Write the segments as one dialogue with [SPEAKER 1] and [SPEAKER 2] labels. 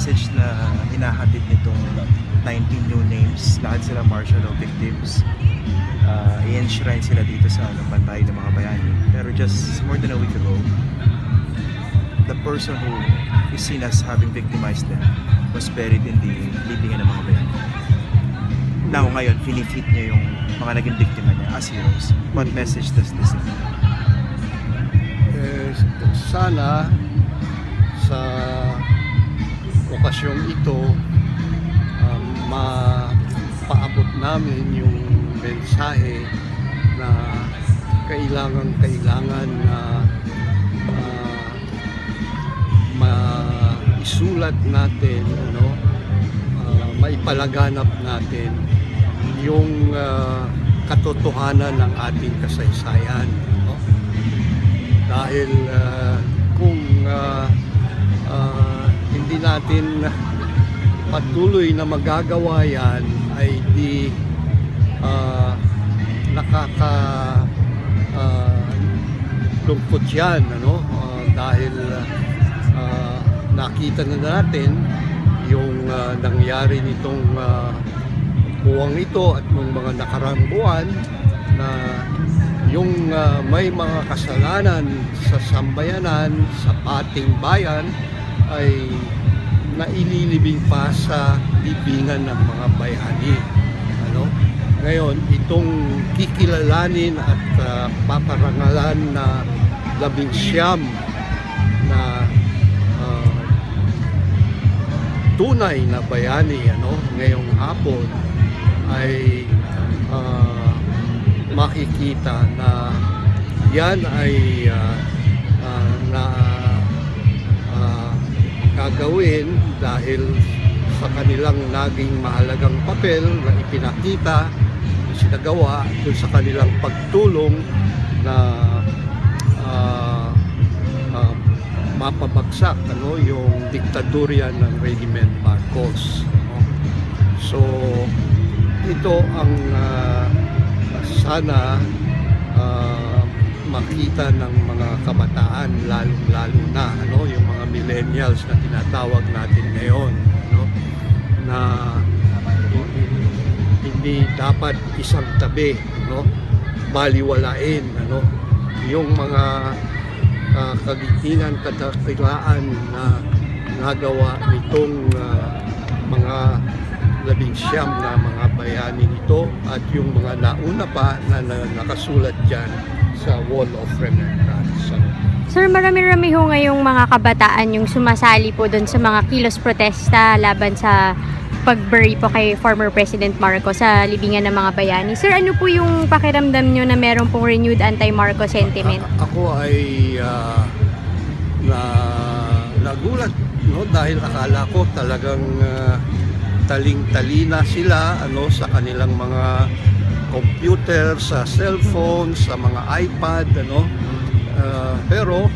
[SPEAKER 1] message na hinahatid nitong 19 new names, lahat sila martial law victims. I-enshrine sila dito sa bantay ng mga bayani. Pero just more than a week ago, the person who is seen as having victimized them was buried in the libingan ng mga bayani. Now ngayon, finifit niya yung mga naging biktima niya as heroes. What message does this send?
[SPEAKER 2] Sana sa okasyong ito mapaabot namin yung mensahe na kailangan na maisulat natin, maipalaganap natin yung katotohanan ng ating kasaysayan, dahil kung hindi natin patuloy na magagawa yan, ay di lungkot yan, dahil nakita na natin yung nangyari nitong buwang ito at ng mga nakarang buwan, na yung may mga kasalanan sa sambayanan, sa ating bayan, ay naililibing pa sa libingan ng mga bayani. Ngayon, itong kikilalanin at paparangalan na 19 na tunay na bayani ngayong hapon, ay makikita na yan ay gagawin dahil sa kanilang naging mahalagang papel na ipinakita, sinagawa dun sa kanilang pagtulong na mapabagsak yung diktadurya ng Regiment Marcos. So ito ang sana makita ng mga kabataan, lalo na yung mga millennials na tinatawag natin ngayon, na hindi dapat isang tabi, baliwalain yung mga kagitingan, kadakilaan na nagawa nitong mga 19 na mga bayani nito, at yung mga nauna pa na nakasulat dyan sa Wall of Remembrance.
[SPEAKER 3] Sir, marami-rami ho ngayong mga kabataan yung sumasali po doon sa mga kilos protesta laban sa pag-bury po kay former President Marcos sa libingan ng mga bayani. Sir, ano po yung pakiramdam nyo na meron pong renewed anti-Marcos sentiment?
[SPEAKER 2] Ako ay nagulat, dahil akala ko talagang taling-talina sila sa kanilang mga computer, sa cellphone, sa mga iPad, pero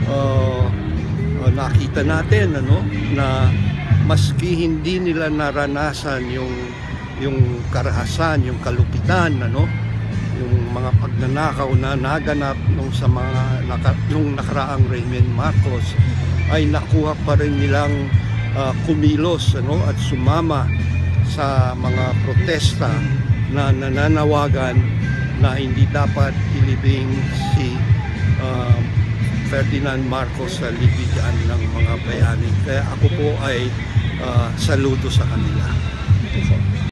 [SPEAKER 2] nakita natin na maski hindi nila naranasan yung karahasan, yung kalupitan, yung mga pagnanakaw na naganap nung nakaraang Regiment Marcos, ay nakuha pa rin nilang kumilos at sumama sa mga protesta na nananawagan na hindi dapat ilibing si Ferdinand Marcos sa libingan ng mga bayani. Kaya ako po ay saludo sa kanila.